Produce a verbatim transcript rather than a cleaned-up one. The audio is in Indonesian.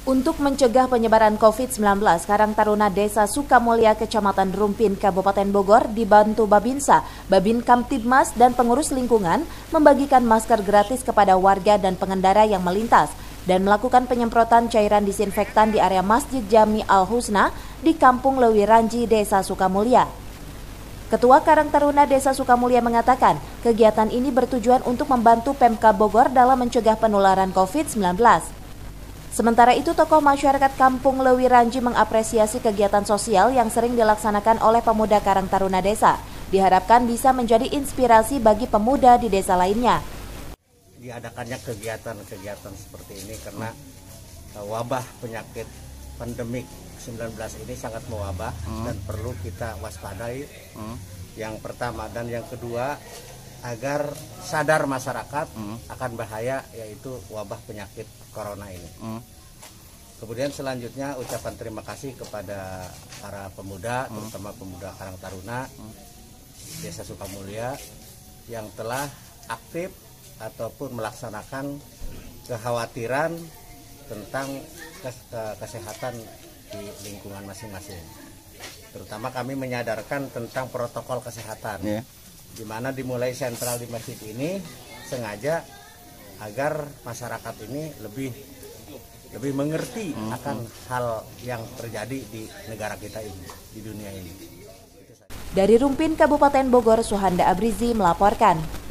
Untuk mencegah penyebaran covid sembilan belas, Karang Taruna Desa Sukamulya, Kecamatan Rumpin, Kabupaten Bogor dibantu Babinsa, Babin Kamtibmas, dan pengurus lingkungan membagikan masker gratis kepada warga dan pengendara yang melintas dan melakukan penyemprotan cairan disinfektan di area Masjid Jami Al-Husna di Kampung Lewiranji, Desa Sukamulya. Ketua Karang Taruna Desa Sukamulya mengatakan, kegiatan ini bertujuan untuk membantu Pemkab Bogor dalam mencegah penularan covid sembilan belas. Sementara itu, tokoh masyarakat Kampung Lewiranji mengapresiasi kegiatan sosial yang sering dilaksanakan oleh pemuda Karang Taruna Desa. Diharapkan bisa menjadi inspirasi bagi pemuda di desa lainnya. Diadakannya kegiatan-kegiatan seperti ini karena wabah penyakit pandemik sembilan belas ini sangat mewabah hmm. dan perlu kita waspadai. Hmm. Yang pertama dan yang kedua, agar sadar masyarakat hmm. akan bahaya yaitu wabah penyakit corona ini. Hmm. Kemudian selanjutnya ucapan terima kasih kepada para pemuda, hmm. terutama pemuda Karang Taruna hmm. Desa Sukamulya yang telah aktif ataupun melaksanakan kekhawatiran tentang kesehatan di lingkungan masing-masing. Terutama kami menyadarkan tentang protokol kesehatan. Yeah. Di mana dimulai sentral di masjid ini sengaja agar masyarakat ini lebih lebih mengerti hmm. akan hal yang terjadi di negara kita ini, di dunia ini. Dari Rumpin, Kabupaten Bogor, Suhanda Abrizi melaporkan.